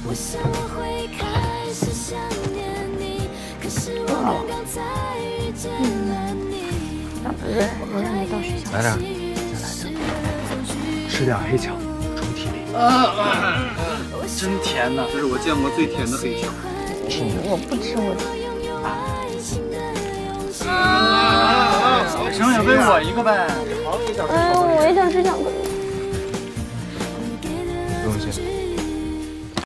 我让你到学校。 来点， 再来点，吃点黑巧，助体力。 真甜呐，这是我见过最甜的黑巧。 我不吃，我省也喂我一个呗。 我也想吃巧克力。 不用谢。